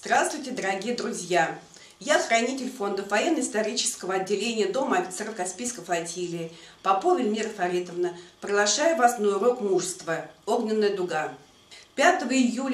Здравствуйте, дорогие друзья! Я хранитель фонда военно-исторического отделения Дома офицеров Каспийской флотилии Попова Эльмира Фаритовна. Приглашаю вас на урок мужества «Огненная дуга». 5 июля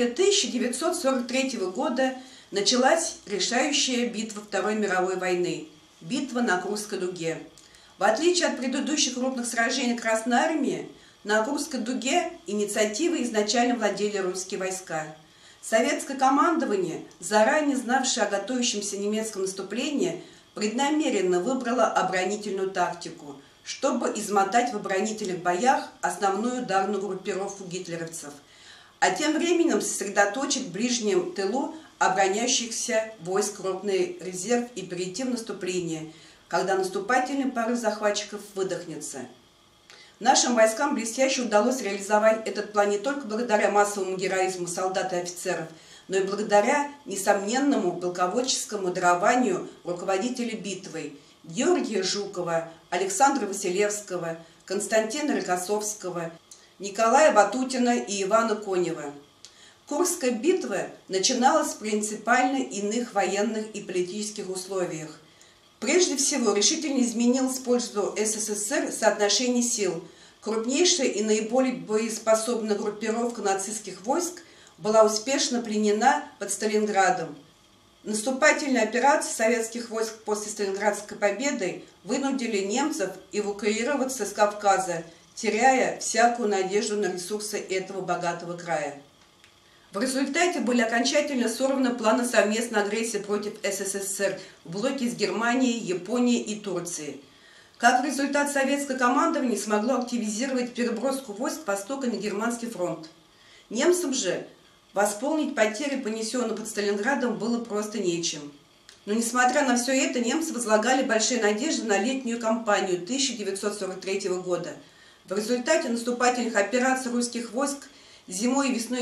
1943 года началась решающая битва Второй мировой войны – битва на Курской дуге. В отличие от предыдущих крупных сражений Красной армии, на Курской дуге инициативой изначально владели русские войска. Советское командование, заранее знавшее о готовящемся немецком наступлении, преднамеренно выбрало оборонительную тактику, чтобы измотать в оборонительных боях основную ударную группировку гитлеровцев, а тем временем сосредоточить в ближнем тылу обороняющихся войск крупный резерв и перейти в наступление, когда наступательный порыв захватчиков выдохнется. Нашим войскам блестяще удалось реализовать этот план не только благодаря массовому героизму солдат и офицеров, но и благодаря несомненному полководческому дарованию руководителей битвой Георгия Жукова, Александра Василевского, Константина Рокоссовского, Николая Ватутина и Ивана Конева. Курская битва начиналась в принципиально иных военных и политических условиях. Прежде всего, решительно изменилось в пользу СССР соотношение сил. Крупнейшая и наиболее боеспособная группировка нацистских войск была успешно пленена под Сталинградом. Наступательные операции советских войск после Сталинградской победы вынудили немцев эвакуироваться с Кавказа, теряя всякую надежду на ресурсы этого богатого края. В результате были окончательно сорваны планы совместной агрессии против СССР в блоке с Германией, Японией и Турцией. Как результат, советское командование смогло активизировать переброску войск с востока на Германский фронт. Немцам же восполнить потери, понесенные под Сталинградом, было просто нечем. Но несмотря на все это, немцы возлагали большие надежды на летнюю кампанию 1943 года. В результате наступательных операций русских войск зимой и весной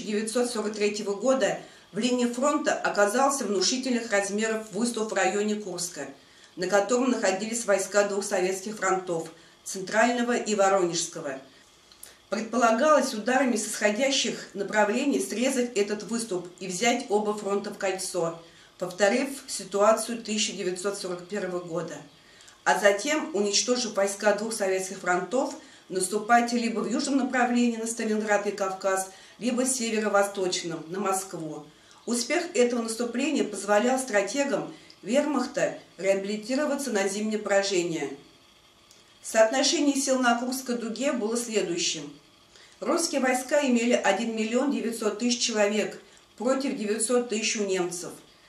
1943 года в линии фронта оказался внушительных размеров выступ в районе Курска, на котором находились войска двух советских фронтов – Центрального и Воронежского. Предполагалось ударами с исходящих направлений срезать этот выступ и взять оба фронта в кольцо, повторив ситуацию 1941 года. А затем, уничтожив войска двух советских фронтов, наступать либо в южном направлении на Сталинград и Кавказ, либо северо-восточном на Москву. Успех этого наступления позволял стратегам вермахта реабилитироваться на зимнее поражение. Соотношение сил на Курской дуге было следующим. Русские войска имели 1 900 000 человек против 900 000 у немцев,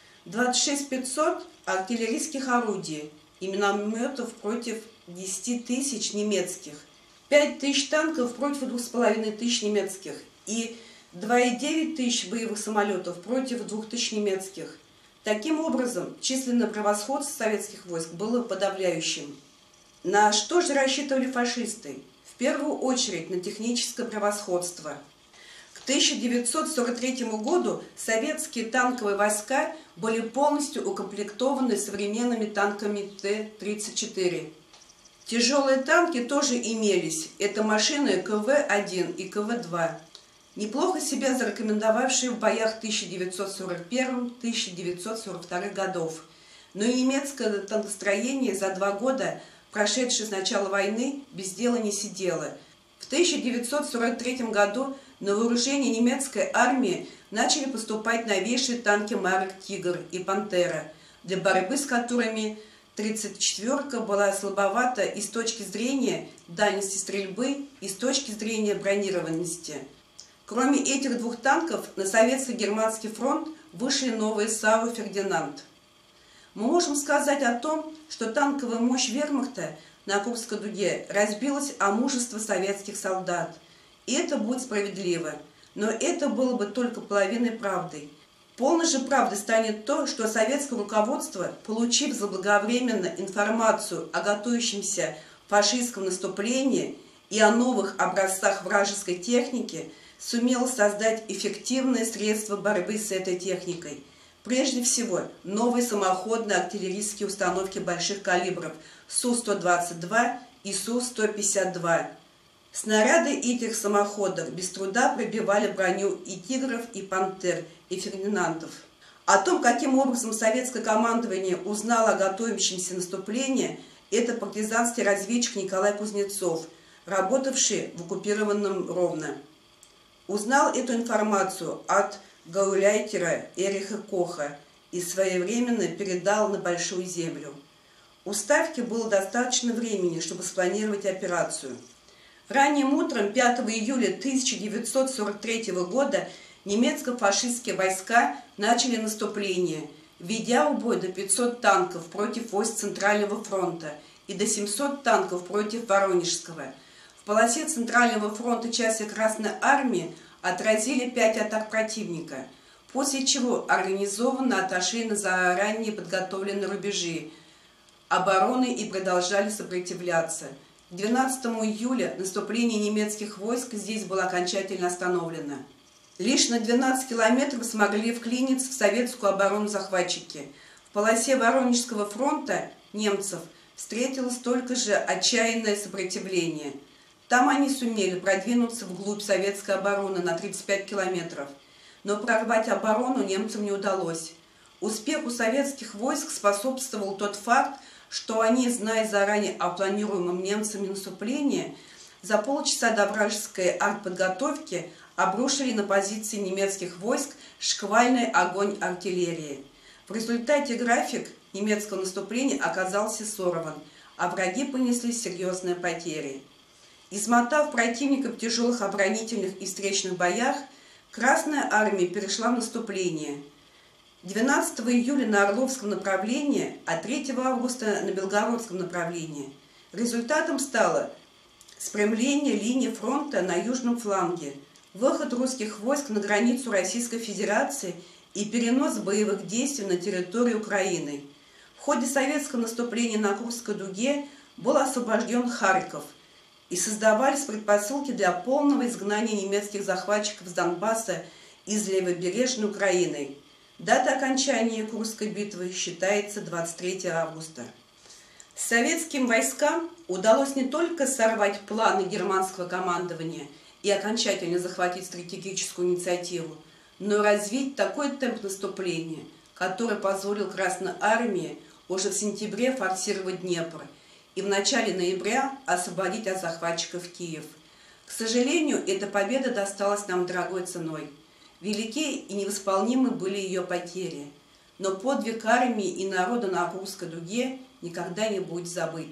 26 500 артиллерийских орудий и минометов против 10 000 немецких, 5000 танков против 2500 немецких и 2900 боевых самолетов против 2000 немецких. Таким образом, численное превосходство советских войск было подавляющим. На что же рассчитывали фашисты? В первую очередь на техническое превосходство. К 1943 году советские танковые войска были полностью укомплектованы современными танками Т-34. Тяжелые танки тоже имелись. Это машины КВ-1 и КВ-2, неплохо себя зарекомендовавшие в боях 1941-1942 годов. Но и немецкое танкостроение за 2 года, прошедшее с начала войны, без дела не сидело. В 1943 году на вооружение немецкой армии начали поступать новейшие танки марок «Тигр» и «Пантера», для борьбы с которыми 34-ка была слабовата и с точки зрения дальности стрельбы, и с точки зрения бронированности. Кроме этих двух танков, на советско-германский фронт вышли новые САУ «Фердинанд». Мы можем сказать о том, что танковая мощь вермахта на Курской дуге разбилась о мужество советских солдат. И это будет справедливо. Но это было бы только половиной правды. Полной же правдой станет то, что советское руководство, получив заблаговременно информацию о готовящемся фашистском наступлении и о новых образцах вражеской техники, сумело создать эффективные средства борьбы с этой техникой. Прежде всего, новые самоходные артиллерийские установки больших калибров Су-122 и Су-152. Снаряды этих самоходов без труда пробивали броню и «Тигров», и «Пантер», и «Фердинандов». О том, каким образом советское командование узнало о готовящемся наступлении, это партизанский разведчик Николай Кузнецов, работавший в оккупированном Ровно. Узнал эту информацию от гауляйтера Эриха Коха и своевременно передал на Большую Землю. У Ставки было достаточно времени, чтобы спланировать операцию. Ранним утром 5 июля 1943 года немецко-фашистские войска начали наступление, ведя в бой до 500 танков против войск Центрального фронта и до 700 танков против Воронежского. В полосе Центрального фронта части Красной Армии отразили 5 атак противника, после чего организованно отошли на заранее подготовленные рубежи обороны и продолжали сопротивляться. К 12 июля наступление немецких войск здесь было окончательно остановлено. Лишь на 12 километров смогли вклиниться в советскую оборону захватчики. В полосе Воронежского фронта немцев встретилось столько же отчаянное сопротивление. Там они сумели продвинуться вглубь советской обороны на 35 километров. Но прорвать оборону немцам не удалось. Успеху советских войск способствовал тот факт, что они, зная заранее о планируемом немцами наступлении, за полчаса до вражеской артподготовки обрушили на позиции немецких войск шквальный огонь артиллерии. В результате график немецкого наступления оказался сорван, а враги понесли серьезные потери. Измотав противника в тяжелых оборонительных и встречных боях, Красная Армия перешла в наступление. 12 июля на Орловском направлении, а 3 августа на Белгородском направлении. Результатом стало спрямление линии фронта на южном фланге, выход русских войск на границу Российской Федерации и перенос боевых действий на территорию Украины. В ходе советского наступления на Курской дуге был освобожден Харьков и создавались предпосылки для полного изгнания немецких захватчиков с Донбасса из левобережной Украины. Дата окончания Курской битвы считается 23 августа. Советским войскам удалось не только сорвать планы германского командования и окончательно захватить стратегическую инициативу, но и развить такой темп наступления, который позволил Красной Армии уже в сентябре форсировать Днепр и в начале ноября освободить от захватчиков Киев. К сожалению, эта победа досталась нам дорогой ценой. Велики и невосполнимы были ее потери, но подвиг армии и народа на Курской дуге никогда не будет забыт.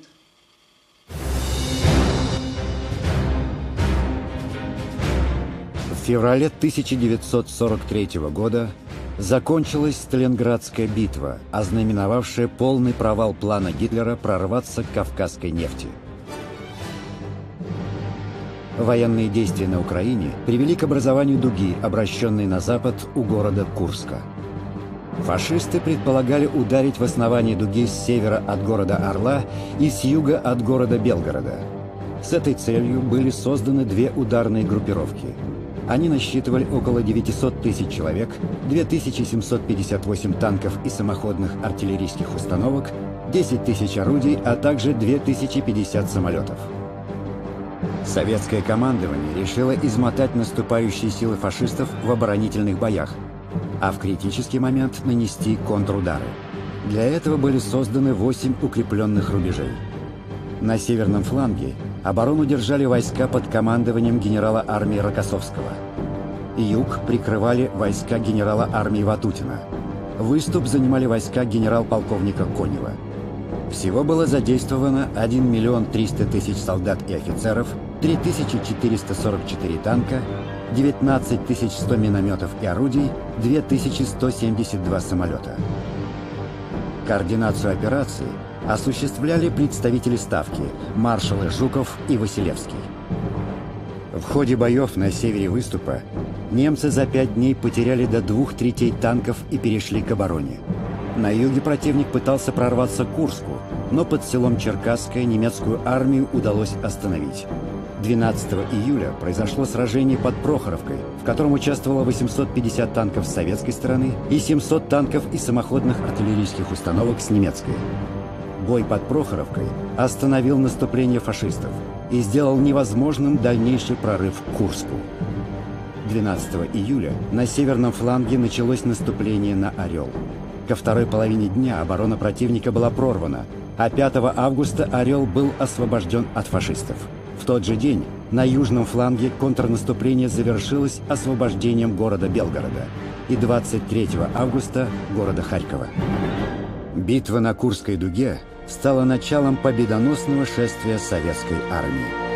В феврале 1943 года закончилась Сталинградская битва, ознаменовавшая полный провал плана Гитлера прорваться к кавказской нефти. Военные действия на Украине привели к образованию дуги, обращенной на запад у города Курска. Фашисты предполагали ударить в основание дуги с севера от города Орла и с юга от города Белгорода. С этой целью были созданы две ударные группировки. Они насчитывали около 900 тысяч человек, 2758 танков и самоходных артиллерийских установок, 10 тысяч орудий, а также 2050 самолетов. Советское командование решило измотать наступающие силы фашистов в оборонительных боях, а в критический момент нанести контрудары. Для этого были созданы 8 укрепленных рубежей. На северном фланге оборону держали войска под командованием генерала армии Рокоссовского. Юг прикрывали войска генерала армии Ватутина. Выступ занимали войска генерал-полковника Конева. Всего было задействовано 1 миллион 300 тысяч солдат и офицеров, 3444 танка, 19 100 минометов и орудий, 2172 самолета. Координацию операции осуществляли представители Ставки, маршалы Жуков и Василевский. В ходе боев на севере выступа немцы за 5 дней потеряли до 2/3 танков и перешли к обороне. На юге противник пытался прорваться к Курску, но под селом Черкасское немецкую армию удалось остановить. 12 июля произошло сражение под Прохоровкой, в котором участвовало 850 танков с советской стороны и 700 танков и самоходных артиллерийских установок с немецкой. Бой под Прохоровкой остановил наступление фашистов и сделал невозможным дальнейший прорыв к Курску. 12 июля на северном фланге началось наступление на Орел. Ко второй половине дня оборона противника была прорвана, а 5 августа Орел был освобожден от фашистов. В тот же день на южном фланге контрнаступление завершилось освобождением города Белгорода и 23 августа города Харькова. Битва на Курской дуге стала началом победоносного шествия советской армии.